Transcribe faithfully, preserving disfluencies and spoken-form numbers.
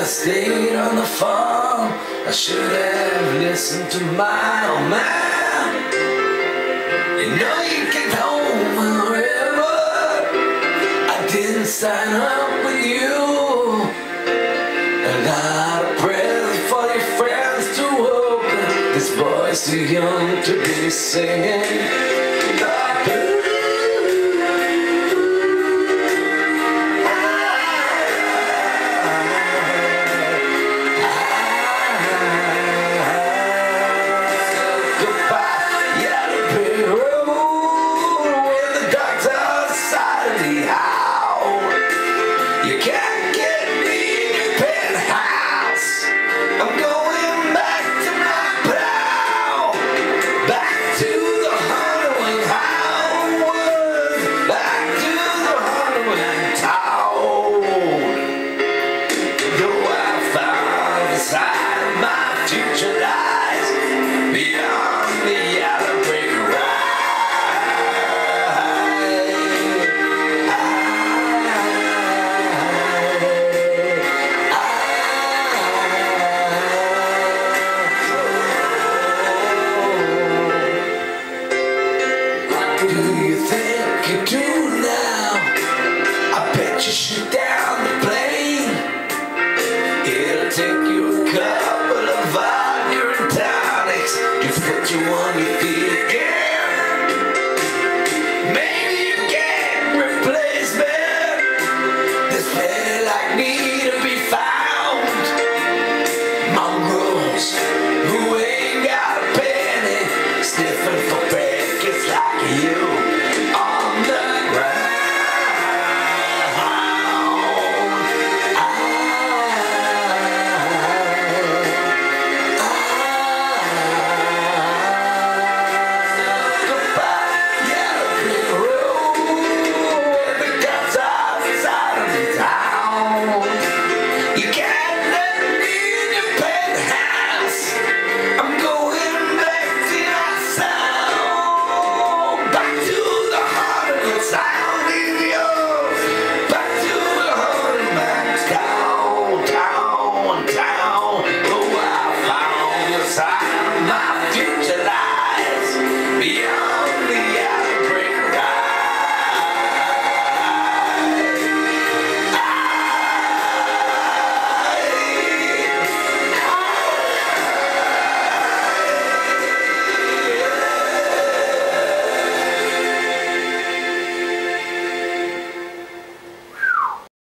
stayed on the farm. I should have listened to my old man. You know you came home on the river. I didn't sign up with you. And not a present for your friends to open. This boy's too young to be singing. Do you think you do?